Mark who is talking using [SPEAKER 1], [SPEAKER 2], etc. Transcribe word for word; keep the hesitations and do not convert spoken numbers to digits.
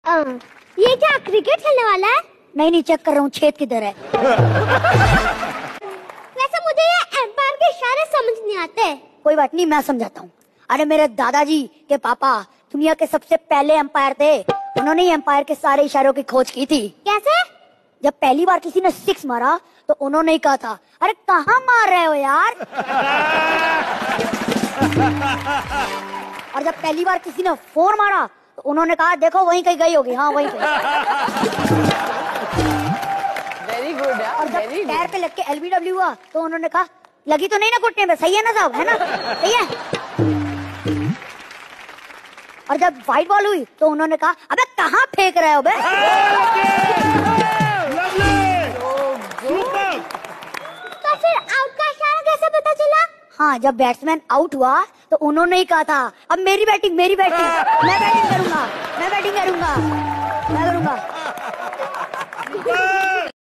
[SPEAKER 1] आ, ये क्या क्रिकेट खेलने वाला है?
[SPEAKER 2] नहीं नहीं, चेक कर रहा हूँ छेद किधर है।
[SPEAKER 1] वैसे मुझे ये एम्पायर के इशारे समझ नहीं आते।
[SPEAKER 2] कोई बात नहीं, मैं समझाता हूँ। अरे मेरे दादाजी के पापा दुनिया के सबसे पहले एम्पायर थे। उन्होंने ही एम्पायर के सारे इशारों की खोज की थी।
[SPEAKER 1] कैसे?
[SPEAKER 2] जब पहली बार किसी ने सिक्स मारा तो उन्होंने ही कहा था, अरे कहाँ मार रहे हो यार। और जब पहली बार किसी ने फोर मारा तो उन्होंने कहा, देखो वहीं कहीं गई होगी। हाँ वहीं कहीं।
[SPEAKER 3] वेरी गुड यार।
[SPEAKER 2] और जब पैर पे लग के एलबीडब्ल्यू हुआ तो उन्होंने कहा, लगी तो नहीं ना घुटने में, सही है ना साहब, है ना, सही है। और जब व्हाइट बॉल हुई तो उन्होंने कहा, अबे कहाँ फेंक रहे हो बे।
[SPEAKER 1] तो फिर आउट का इशारा कैसे पता चला?
[SPEAKER 2] हाँ, जब बैट्समैन आउट हुआ तो उन्होंने ही कहा था, अब मेरी बैटिंग मेरी बैटिंग, मैं बैटिंग करूंगा मैं बैटिंग करूंगा मैं करूंगा